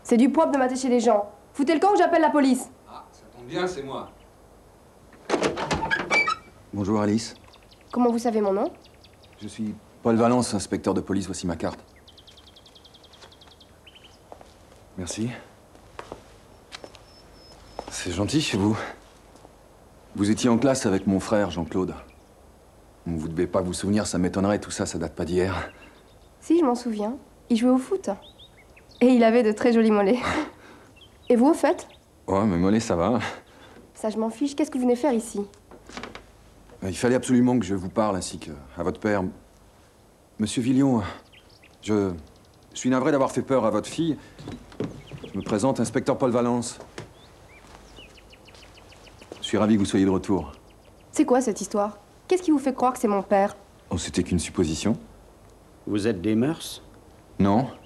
C'est du propre de mater chez les gens. Foutez le camp ou j'appelle la police. Ah, ça tombe bien, c'est moi. Bonjour Alice. Comment vous savez mon nom? Je suis Paul Valence, inspecteur de police. Voici ma carte. Merci. C'est gentil chez vous. Vous étiez en classe avec mon frère Jean-Claude. Vous devez pas vous souvenir, ça m'étonnerait, tout ça, ça date pas d'hier. Si, je m'en souviens. Il jouait au foot. Et il avait de très jolis mollets. Et vous, au fait? Ouais, mes mollets, ça va. Ça, je m'en fiche. Qu'est-ce que vous venez faire ici? Il fallait absolument que je vous parle, ainsi qu'à votre père. Monsieur Villion, je suis navré d'avoir fait peur à votre fille. Je me présente, inspecteur Paul Valence. Je suis ravi que vous soyez de retour. C'est quoi cette histoire? Qu'est-ce qui vous fait croire que c'est mon père? Oh, c'était qu'une supposition. Vous êtes des mœurs? Non.